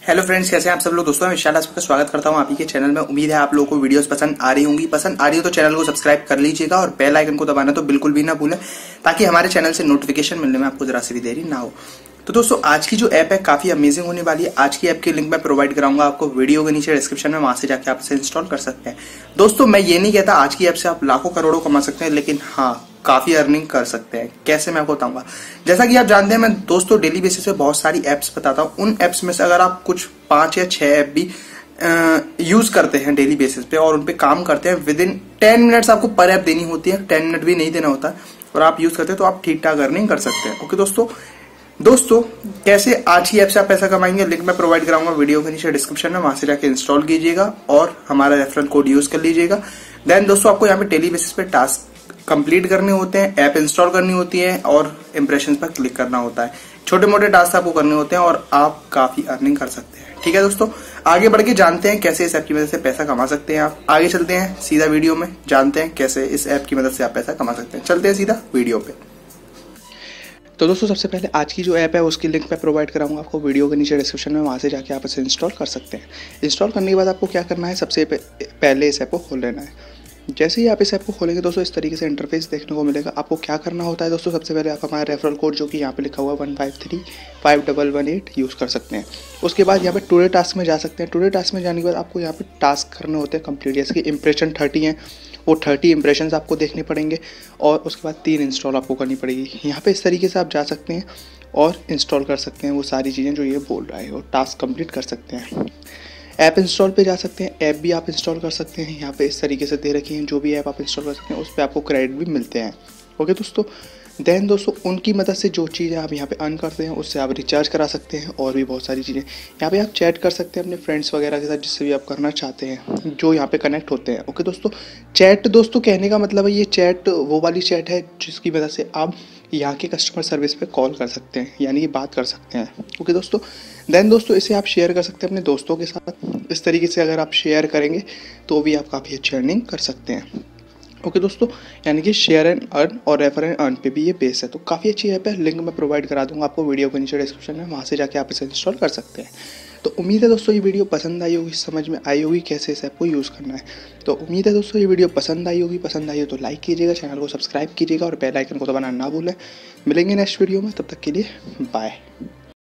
Hello friends, कैसे हैं आप सब लोग। दोस्तों मैं विशाल आपका स्वागत करता हूं आप ही के चैनल में। उम्मीद है आप लोगों को वीडियोस पसंद आ रही होंगी। पसंद आ रही हो तो चैनल को सब्सक्राइब कर लीजिएगा और बेल आइकन को दबाना तो बिल्कुल भी ना भूलें, ताकि हमारे चैनल से नोटिफिकेशन मिलने में आपको जरा सी भी देरी ना हो। तो दोस्तों आज की जो ऐप है काफी अमेजिंग होने वाली है। आज की ऐप की लिंक मैं प्रोवाइड कराऊंगा आपको वीडियो के नीचे डिस्क्रिप्शन में, वहां से जाके आप इसे इंस्टॉल कर सकते हैं। दोस्तों मैं ये नहीं कहता आज की ऐप से आप लाखों करोड़ों कमा सकते हैं, लेकिन हाँ काफी अर्निंग कर सकते हैं। कैसे मैं आपको बताऊंगा। जैसा कि आप जानते हैं मैं दोस्तों डेली बेसिस पे बहुत सारी एप्स बताता हूँ। उन एप्स में से अगर आप कुछ 5 या 6 ऐप भी यूज करते हैं डेली बेसिस पे और उन पे काम करते हैं, विद इन 10 मिनट्स आपको पर ऐप देनी होती है, 10 मिनट भी नहीं देना होता और आप यूज करते हैं तो आप ठीक ठाक अर्निंग कर सकते हैं। ओके दोस्तों कैसे आज की ऐप से आप पैसा कमाएंगे, लिंक मैं प्रोवाइड कराऊंगा वीडियो के नीचे डिस्क्रिप्शन में, वहां से जाके इंस्टॉल कीजिएगा और हमारा रेफरल कोड यूज कर लीजिएगा। देन दोस्तों आपको यहाँ पे डेली बेसिस पे टास्क कंप्लीट करने होते हैं, ऐप इंस्टॉल करनी होती है और इंप्रेशन पर क्लिक करना होता है। छोटे मोटे टास्क आपको करने होते हैं और आप काफी अर्निंग कर सकते हैं। ठीक है दोस्तों, आगे बढ़ के जानते हैं कैसे इस ऐप की मदद से पैसा कमा सकते हैं आप। आगे चलते हैं सीधा वीडियो में, जानते हैं कैसे इस ऐप की मदद से आप पैसा कमा सकते हैं। चलते हैं सीधा वीडियो पे। तो दोस्तों सबसे पहले आज की जो ऐप है उसकी लिंक मैं प्रोवाइड कराऊंगा आपको वीडियो के नीचे डिस्क्रिप्शन में, वहां से जाके आप इसे इंस्टॉल कर सकते हैं। इंस्टॉल करने के बाद आपको क्या करना है, सबसे पहले इस ऐप को खोल लेना है। जैसे ही आप इस ऐप को खोलेंगे दोस्तों इस तरीके से इंटरफेस देखने को मिलेगा। आपको क्या करना होता है दोस्तों, सबसे पहले आप हमारा रेफरल कोड जो कि यहाँ पे लिखा हुआ 15351118 यूज़ कर सकते हैं। उसके बाद यहाँ पे टुडे टास्क में जा सकते हैं। टुडे टास्क में जाने के बाद आपको यहाँ पे टास्क करने होते हैं कंप्लीट। जैसे कि इंप्रेशन 30 हैं, वो 30 इंप्रेशन आपको देखने पड़ेंगे और उसके बाद 3 इंस्टॉल आपको करनी पड़ेगी। यहाँ पे इस तरीके से आप जा सकते हैं और इंस्टॉल कर सकते हैं वो सारी चीज़ें जो ये बोल रहा है और टास्क कंप्लीट कर सकते हैं। ऐप इंस्टॉल पे जा सकते हैं, ऐप भी आप इंस्टॉल कर सकते हैं। यहाँ पे इस तरीके से दे रखी हैं, जो भी ऐप आप इंस्टॉल कर सकते हैं उस पर आपको क्रेडिट भी मिलते हैं। ओके दोस्तों, देन दोस्तों उनकी मदद से जो चीज़ें आप यहाँ पे अर्न करते हैं उससे आप रिचार्ज करा सकते हैं और भी बहुत सारी चीज़ें। यहाँ पे आप चैट कर सकते हैं अपने फ्रेंड्स वगैरह के साथ, जिससे भी आप करना चाहते हैं, जो यहाँ पे कनेक्ट होते हैं। ओके दोस्तों, चैट दोस्तों कहने का मतलब है ये चैट वो वाली चैट है जिसकी मदद से आप यहाँ के कस्टमर सर्विस पे कॉल कर सकते हैं, यानी कि बात कर सकते हैं। ओके दोस्तों, देन दोस्तों इसे आप शेयर कर सकते हैं अपने दोस्तों के साथ। इस तरीके से अगर आप शेयर करेंगे तो भी आप काफ़ी अच्छी अर्निंग कर सकते हैं। ओके दोस्तों, यानी कि शेयर एंड अर्न और रेफर एंड अर्न पे भी ये बेस है। तो काफ़ी अच्छी ऐप है, लिंक मैं प्रोवाइड करा दूंगा आपको वीडियो के नीचे डिस्क्रिप्शन में, वहाँ से जाके आप इसे इंस्टॉल कर सकते हैं। तो उम्मीद है दोस्तों ये वीडियो पसंद आई होगी, समझ में आई होगी कैसे इस ऐप को यूज़ करना है। तो उम्मीद है दोस्तों ये वीडियो पसंद आई होगी। पसंद आई हो तो लाइक कीजिएगा, चैनल को सब्सक्राइब कीजिएगा और बेल आइकन को दबाना ना भूलें। मिलेंगे नेक्स्ट वीडियो में, तब तक के लिए बाय।